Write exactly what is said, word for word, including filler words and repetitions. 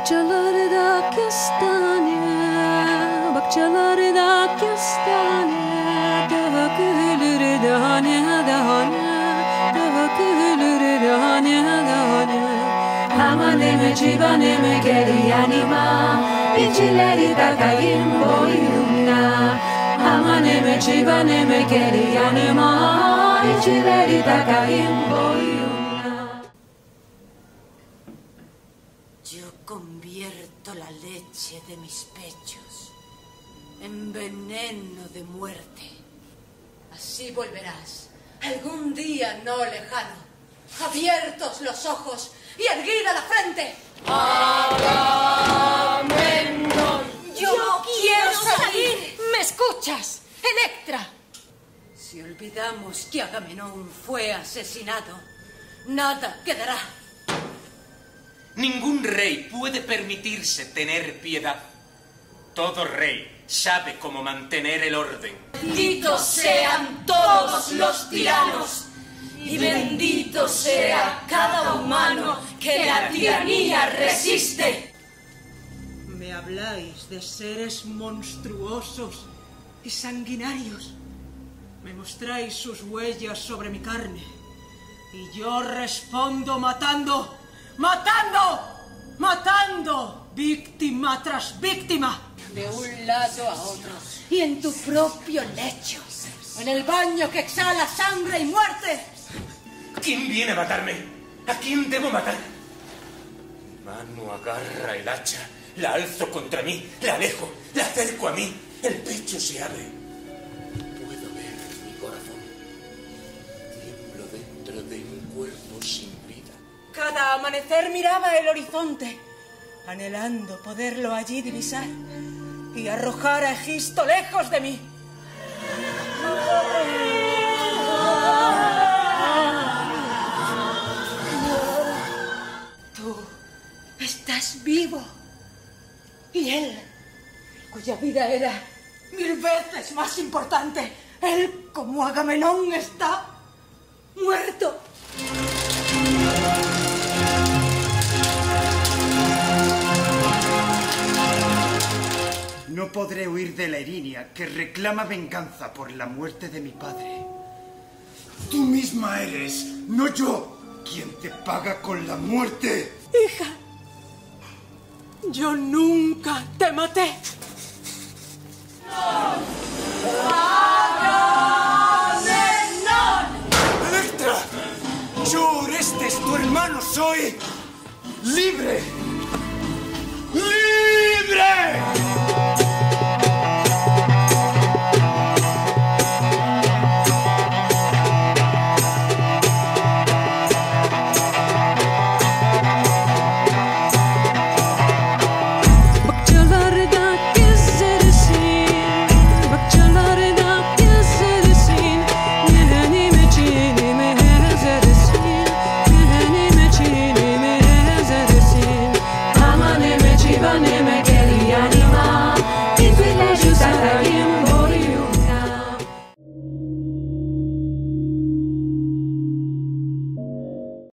Bakçaları da kestane, bakçaları da kestane, daha külür dane dane, daha külür dane dane. Hamaneme civaneme geri yanıma, İncileri takayım boynuna. Hamaneme civaneme geri yanıma, İncileri takayım boynuna. Yo convierto la leche de mis pechos en veneno de muerte. Así volverás, algún día no lejano, abiertos los ojos y erguida la frente. ¡Agamenón! ¡Yo, Yo quiero salir! ¿Me escuchas, Electra? Si olvidamos que Agamenón fue asesinado, nada quedará. Ningún rey puede permitirse tener piedad. Todo rey sabe cómo mantener el orden. Benditos sean todos los tiranos y bendito sea cada humano que la tiranía resiste. Me habláis de seres monstruosos y sanguinarios. Me mostráis sus huellas sobre mi carne y yo respondo matando. ¡Matando! ¡Matando! Víctima tras víctima. De un lado a otro. Y en tu propio lecho. En el baño que exhala sangre y muerte. ¿Quién viene a matarme? ¿A quién debo matar? Mi mano agarra el hacha. La alzo contra mí. La alejo. La acerco a mí. El pecho se abre. Puedo ver mi corazón. Tiemblo dentro de un cuerpo sin vida. Cada amanecer miraba el horizonte, anhelando poderlo allí divisar y arrojar a Egisto lejos de mí. Tú estás vivo y él, cuya vida era mil veces más importante, él como Agamenón está muerto. No podré huir de la Erinia, que reclama venganza por la muerte de mi padre. Tú misma eres, no yo, quien te paga con la muerte. Hija, yo nunca te maté. ¡Agamenón! ¡Electra! Yo, Orestes, tu hermano, soy libre.